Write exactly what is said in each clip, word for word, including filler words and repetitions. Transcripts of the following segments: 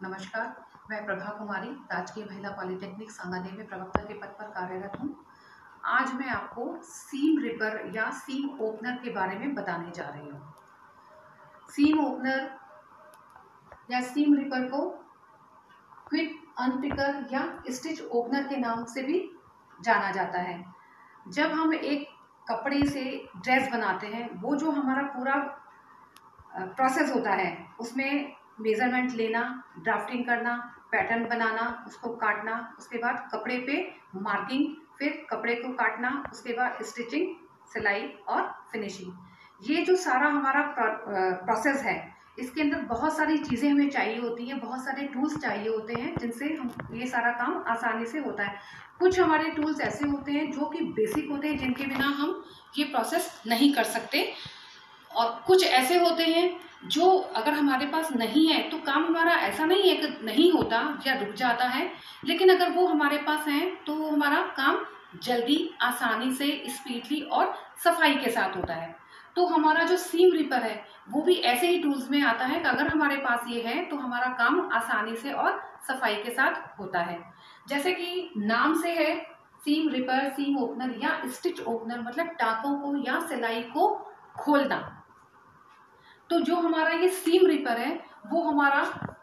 नमस्कार, मैं प्रभा कुमारी राजकीय महिला पॉलीटेक्निक सांगानेर में प्रवक्ता के पद पर कार्यरत हूँ। आज मैं आपको सीम रिपर या सीम ओपनर के बारे में बताने जा रही हूँ। सीम ओपनर या सीम रिपर को क्विक अनपिकर या स्टिच ओपनर के नाम से भी जाना जाता है। जब हम एक कपड़े से ड्रेस बनाते हैं, वो जो हमारा पूरा प्रोसेस होता है, उसमें मेजरमेंट लेना, ड्राफ्टिंग करना, पैटर्न बनाना, उसको काटना, उसके बाद कपड़े पे मार्किंग, फिर कपड़े को काटना, उसके बाद स्टिचिंग, सिलाई और फिनिशिंग, ये जो सारा हमारा प्रोसेस है, इसके अंदर बहुत सारी चीज़ें हमें चाहिए होती हैं, बहुत सारे टूल्स चाहिए होते हैं जिनसे हम ये सारा काम आसानी से होता है। कुछ हमारे टूल्स ऐसे होते हैं जो कि बेसिक होते हैं, जिनके बिना हम ये प्रोसेस नहीं कर सकते, और कुछ ऐसे होते हैं जो अगर हमारे पास नहीं है तो काम हमारा ऐसा नहीं है कि नहीं होता या रुक जाता है, लेकिन अगर वो हमारे पास हैं तो वो हमारा काम जल्दी, आसानी से, स्पीडली और सफाई के साथ होता है। तो हमारा जो सीम रिपर है वो भी ऐसे ही टूल्स में आता है कि अगर हमारे पास ये है तो हमारा काम आसानी से और सफाई के साथ होता है। जैसे कि नाम से है सीम रिपर, सीम ओपनर या स्टिच ओपनर, मतलब टाकों को या सिलाई को खोलना। तो जो हमारा ये सीम रिपर है वो हमारा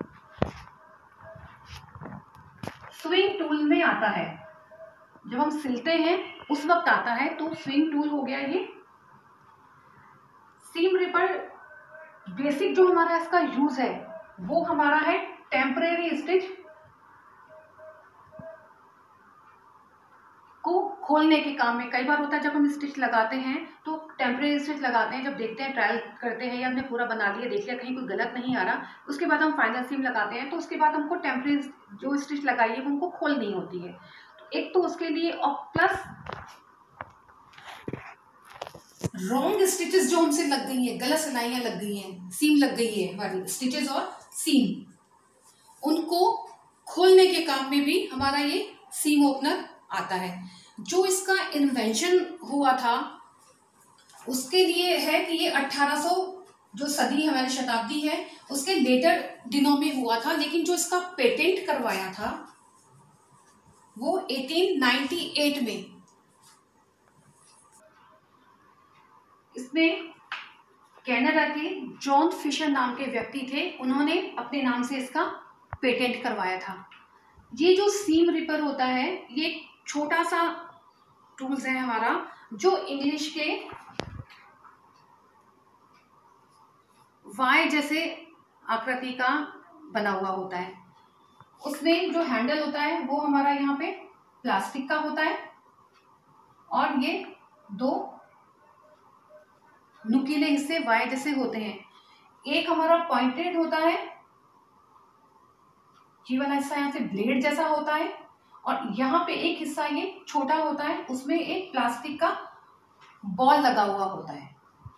स्विंग टूल में आता है। जब हम सिलते हैं उस वक्त आता है, तो स्विंग टूल हो गया ये। सीम रिपर बेसिक जो हमारा इसका यूज है वो हमारा है टेम्परेरी स्टिच को खोलने के काम में। कई बार होता है जब हम स्टिच लगाते हैं तो टेम्परेरी स्टिच लगाते हैं, जब देखते हैं, ट्रायल करते हैं या हमने पूरा बना लिया, देख लिया कहीं कोई गलत नहीं आ रहा, उसके बाद हम फाइनल सीम लगाते हैं, तो उसके बाद हमको टेम्परेरी जो स्टिच लगाई है वो हमको खोलनी होती है। तो एक तो उसके लिए, और प्लस रॉन्ग स्टिचेस जो हमसे लग गई है, गलत सिलाइयाँ लग गई हैं, सीम लग गई है हमारी, स्टिचेस और सीम, उनको खोलने के काम में भी हमारा ये सीम ओपनर आता है। जो इसका इन्वेंशन हुआ था उसके लिए है कि ये अठारह सौ जो सदी हमारी शताब्दी है उसके लेटर दिनों में हुआ था, लेकिन जो इसका पेटेंट करवाया था वो अठारह सौ अट्ठानवे में। इसमें कनाडा के जॉन फिशर नाम के व्यक्ति थे, उन्होंने अपने नाम से इसका पेटेंट करवाया था। ये जो सीम रिपर होता है ये एक छोटा सा टूल्स है हमारा, जो इंग्लिश के वाई जैसे आकृति का बना हुआ होता है। उसमें जो हैंडल होता है वो हमारा यहाँ पे प्लास्टिक का होता है, और ये दो नुकीले हिस्से वाई जैसे होते हैं। एक हमारा पॉइंटेड होता है, ये वाला हिस्सा यहाँ से ब्लेड जैसा होता है, और यहाँ पे एक हिस्सा ये छोटा होता है, उसमें एक प्लास्टिक का बॉल लगा हुआ होता है।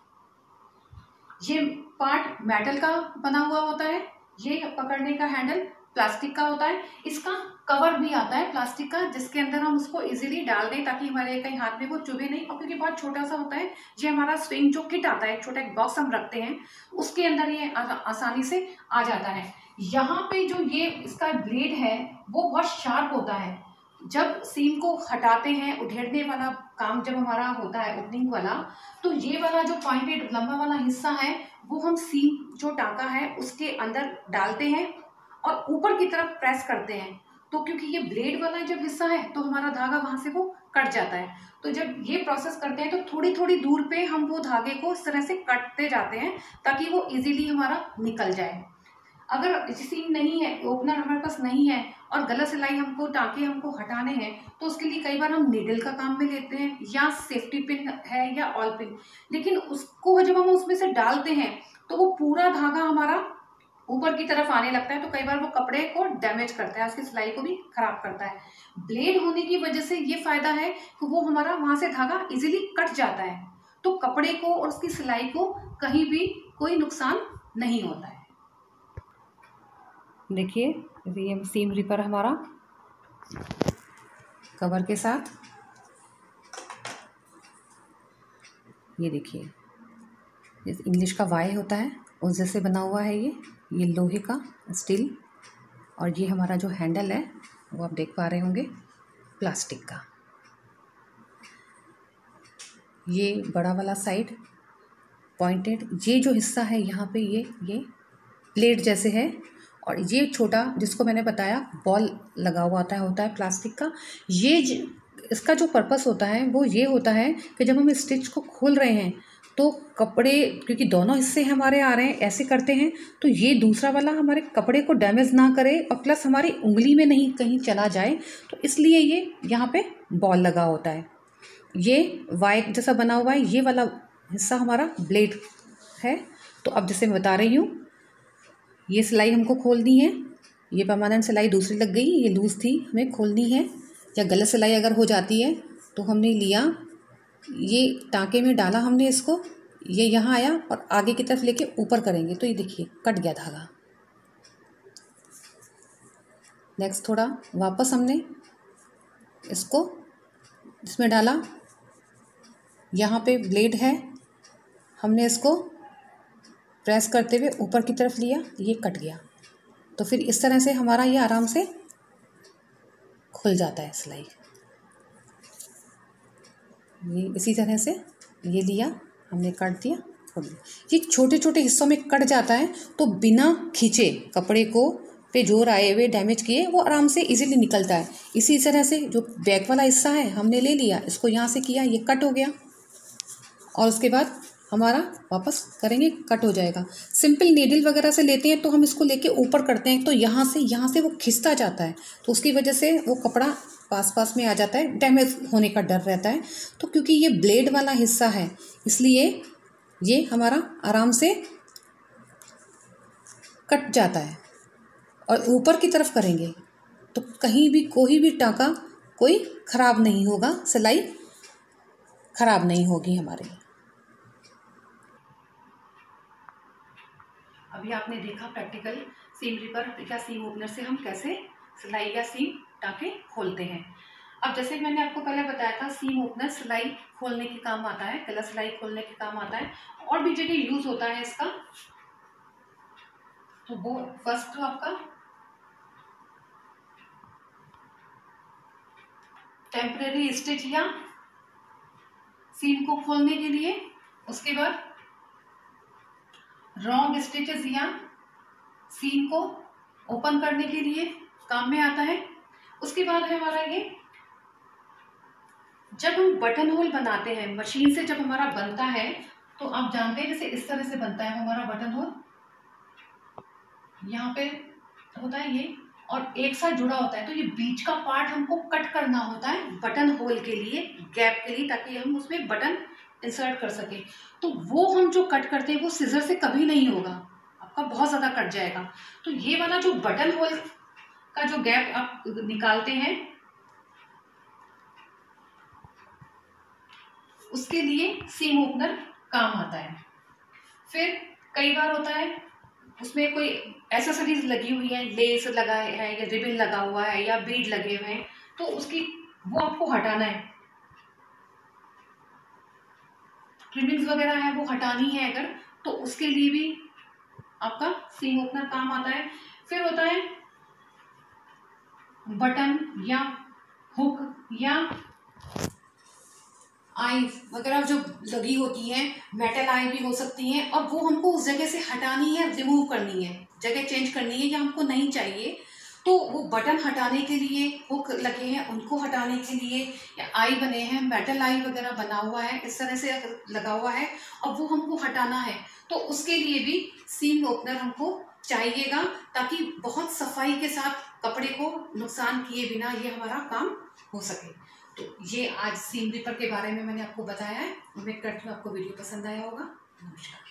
ये पार्ट मेटल का बना हुआ होता है, ये पकड़ने का हैंडल प्लास्टिक का होता है। इसका कवर भी आता है प्लास्टिक का, जिसके अंदर हम उसको इजीली डाल दें ताकि हमारे कहीं हाथ में वो चुभे नहीं, और क्योंकि बहुत छोटा सा होता है, ये हमारा स्विंग जो किट आता है, एक छोटा एक बॉक्स हम रखते हैं, उसके अंदर ये आसानी से आ जाता है। यहाँ पे जो ये इसका ब्लेड है वो बहुत शार्प होता है। जब सीम को हटाते हैं, उधेड़ने वाला काम जब हमारा होता है, ओपनिंग वाला, तो ये वाला जो पॉइंटेड लंबा वाला हिस्सा है वो हम सीम जो टाका है उसके अंदर डालते हैं और ऊपर की तरफ प्रेस करते हैं। तो क्योंकि ये ब्लेड वाला जब हिस्सा है तो हमारा धागा वहां से वो कट जाता है। तो जब ये प्रोसेस करते हैं तो थोड़ी थोड़ी दूर पे हम वो धागे को इस तरह से काटते जाते हैं ताकि वो इजीली हमारा निकल जाए। अगर सीम नहीं है, ओपनर हमारे पास नहीं है और गलत सिलाई हमको, टाँके हमको हटाने हैं, तो उसके लिए कई बार हम नीडल का काम में लेते हैं, या सेफ्टी पिन है या ऑल पिन, लेकिन उसको जब हम उसमें से डालते हैं तो वो पूरा धागा हमारा ऊपर की तरफ आने लगता है, तो कई बार वो कपड़े को डैमेज करता है, उसकी सिलाई को भी खराब करता है। ब्लेड होने की वजह से ये फायदा है कि वो हमारा वहां से धागा इजीली कट जाता है, तो कपड़े को और उसकी सिलाई को कहीं भी कोई नुकसान नहीं होता है। देखिए ये सीम रिपर हमारा कवर के साथ, ये देखिए इंग्लिश का वाई होता है उस जैसे बना हुआ है, ये ये लोहे का स्टील और ये हमारा जो हैंडल है वो आप देख पा रहे होंगे प्लास्टिक का। ये बड़ा वाला साइड पॉइंटेड, ये जो हिस्सा है यहाँ पे ये ये प्लेट जैसे है, और ये छोटा जिसको मैंने बताया बॉल लगा हुआ आता है होता है प्लास्टिक का। ये ज, इसका जो पर्पस होता है वो ये होता है कि जब हम स्टिच को खोल रहे हैं तो कपड़े, क्योंकि दोनों हिस्से हमारे आ रहे हैं, ऐसे करते हैं तो ये दूसरा वाला हमारे कपड़े को डैमेज ना करे और प्लस हमारी उंगली में नहीं कहीं चला जाए, तो इसलिए ये यहाँ पे बॉल लगा होता है। ये वाई जैसा बना हुआ है, ये वाला हिस्सा हमारा ब्लेड है। तो अब जैसे मैं बता रही हूँ, ये सिलाई हमको खोलनी है, ये परमानेंट सिलाई दूसरी लग गई, ये लूज़ थी, हमें खोलनी है। या गलत सिलाई अगर हो जाती है तो हमने लिया, ये टाँके में डाला हमने इसको, ये यहाँ आया और आगे की तरफ लेके ऊपर करेंगे तो ये देखिए कट गया धागा। नेक्स्ट थोड़ा वापस हमने इसको इसमें डाला, यहाँ पे ब्लेड है, हमने इसको प्रेस करते हुए ऊपर की तरफ लिया, ये कट गया। तो फिर इस तरह से हमारा ये आराम से खुल जाता है सिलाई। ये इसी तरह से ये लिया हमने, काट दिया, खोल दिया। ये छोटे छोटे हिस्सों में कट जाता है तो बिना खींचे कपड़े को पे जोर आए हुए डैमेज किए वो आराम से इजीली निकलता है। इसी तरह से जो बैक वाला हिस्सा है हमने ले लिया, इसको यहाँ से किया, ये कट हो गया और उसके बाद हमारा वापस करेंगे कट हो जाएगा। सिंपल नीडल वगैरह से लेते हैं तो हम इसको लेके ऊपर करते हैं तो यहाँ से यहाँ से वो खिंचता जाता है, तो उसकी वजह से वो कपड़ा पास पास में आ जाता है, डैमेज होने का डर रहता है। तो क्योंकि ये ब्लेड वाला हिस्सा है इसलिए ये हमारा आराम से कट जाता है। और ऊपर की तरफ करेंगे तो कहीं भी कोई भी टाँका कोई ख़राब नहीं होगा, सिलाई ख़राब नहीं होगी हमारी। अभी आपने देखा प्रैक्टिकल सीम रिपर या सीम ओपनर से हम कैसे सिलाई या सीम टाँके खोलते हैं। अब जैसे मैंने आपको पहले बताया था, सीम ओपनर सिलाई खोलने के काम आता है, गला सिलाई खोलने के काम आता है, और भी जगह यूज होता है इसका। तो वो फर्स्ट तो आपका टेम्परेरी स्टिच या सीम को खोलने के लिए, उसके बाद रॉन्ग स्टिचेस या सीम को ओपन करने के लिए काम में आता है। उसके बाद है हमारा ये, जब हम बटन होल बनाते हैं मशीन से, जब हमारा बनता है तो आप जानते हैं जैसे इस तरह से बनता है हमारा बटन होल, यहाँ पे होता है ये और एक साथ जुड़ा होता है, तो ये बीच का पार्ट हमको कट करना होता है बटन होल के लिए, गैप के लिए, ताकि हम उसमें बटन इंसर्ट कर सके। तो वो हम जो कट करते हैं वो सीजर से कभी नहीं होगा, आपका बहुत ज़्यादा कट जाएगा। तो ये वाला जो बटन होल का जो गैप आप निकालते हैं उसके लिए सीम ओपनर काम आता है। फिर कई बार होता है उसमें कोई एक्सेसरीज लगी हुई है, लेस लगा है या रिबन लगा हुआ है या बीड लगे हुए हैं, तो उसकी वो आपको हटाना है, ट्रिमिंग्स वगैरह है वो हटानी है अगर, तो उसके लिए भी आपका सीम ओपनर काम आता है। फिर होता है बटन या हुक या आई वगैरह जो लगी होती हैं, मेटल आई भी हो सकती हैं, और वो हमको उस जगह से हटानी है, रिमूव करनी है, जगह चेंज करनी है, या हमको नहीं चाहिए तो वो बटन हटाने के लिए हुक लगे हैं उनको हटाने के लिए, या आई बने हैं, मेटल आई वगैरह बना हुआ है इस तरह से लगा हुआ है और वो हमको हटाना है, तो उसके लिए भी सीम ओपनर हमको चाहिएगा, ताकि बहुत सफाई के साथ कपड़े को नुकसान किए बिना ये हमारा काम हो सके। तो ये आज सीम रिपर के बारे में मैंने आपको बताया है। उम्मीद करती हूँ आपको वीडियो पसंद आया होगा। नमस्कार।